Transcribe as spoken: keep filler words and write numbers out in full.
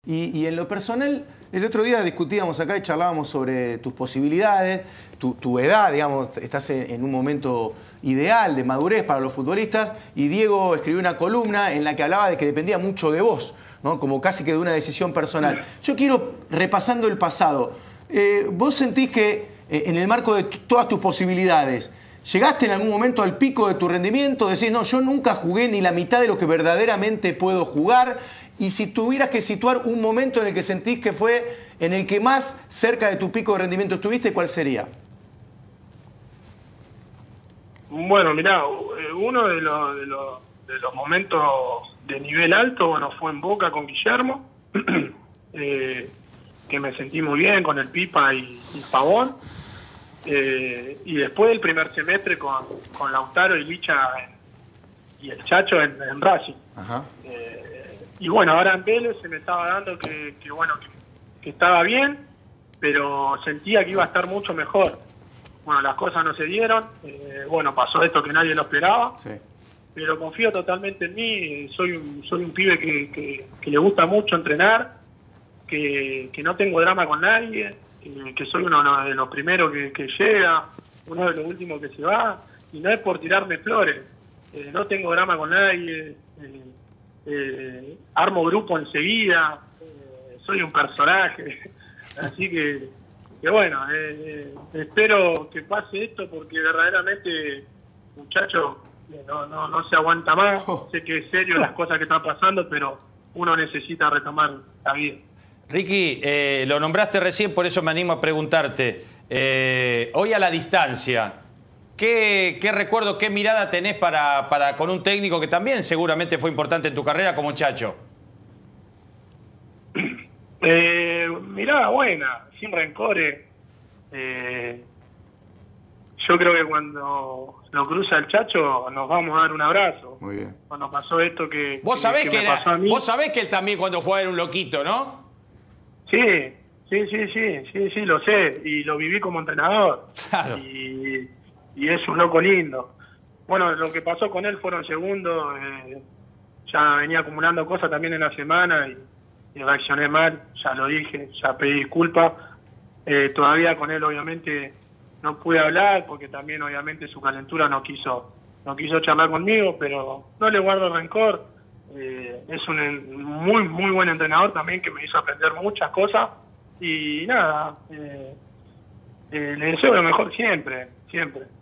Y, y en lo personal, el otro día discutíamos acá y charlábamos sobre tus posibilidades, tu, tu edad, digamos, estás en, en un momento ideal de madurez para los futbolistas, y Diego escribió una columna en la que hablaba de que dependía mucho de vos, ¿no? Como casi que de una decisión personal. Yo quiero, repasando el pasado, eh, ¿vos sentís que eh, en el marco de todas tus posibilidades, llegaste en algún momento al pico de tu rendimiento? Decís, no, yo nunca jugué ni la mitad de lo que verdaderamente puedo jugar. Y si tuvieras que situar un momento en el que sentís que fue en el que más cerca de tu pico de rendimiento estuviste, ¿cuál sería? Bueno, mirá, uno de los, de los, de los momentos de nivel alto, bueno, fue en Boca con Guillermo, eh, que me sentí muy bien con el Pipa y, y Pavón. Eh, y después del primer semestre con, con Lautaro y Licha en, y el Chacho en, en Racing. Ajá. Eh, y bueno, ahora en Vélez se me estaba dando que, que bueno, que, que estaba bien, pero sentía que iba a estar mucho mejor. Bueno, las cosas no se dieron, eh, bueno, pasó esto que nadie lo esperaba, sí. Pero confío totalmente en mí, soy un, soy un pibe que, que, que le gusta mucho entrenar, que, que no tengo drama con nadie, que, que soy uno de los primeros que, que llega, uno de los últimos que se va, y no es por tirarme flores, eh, no tengo drama con nadie, eh, eh, armo grupo enseguida, eh, soy un personaje, así que, que bueno, eh, eh, espero que pase esto porque verdaderamente, muchachos, eh, no, no, no se aguanta más, oh. Sé que es serio las cosas que están pasando, pero uno necesita retomar la vida. Ricky, eh, lo nombraste recién, por eso me animo a preguntarte. Eh, hoy a la distancia, ¿qué, qué recuerdo, qué mirada tenés para, para con un técnico que también seguramente fue importante en tu carrera como Chacho? Eh, mirada buena, sin rencores. Eh, yo creo que cuando lo cruza el Chacho nos vamos a dar un abrazo. Muy bien. Cuando pasó esto que, ¿Vos sabés que, que, que que me era, pasó a mí. Vos sabés que él también cuando jugaba era un loquito, ¿no? Sí, sí, sí, sí, sí, sí, lo sé, y lo viví como entrenador. Claro. Y, y es un loco lindo. Bueno, lo que pasó con él fueron segundos, eh, ya venía acumulando cosas también en la semana y, y reaccioné mal, ya lo dije, ya pedí disculpas. Eh, todavía con él obviamente no pude hablar porque también obviamente su calentura no quiso, no quiso charlar conmigo, pero no le guardo rencor. Eh, es un muy muy buen entrenador también que me hizo aprender muchas cosas y nada, eh, eh, le deseo lo mejor siempre, siempre.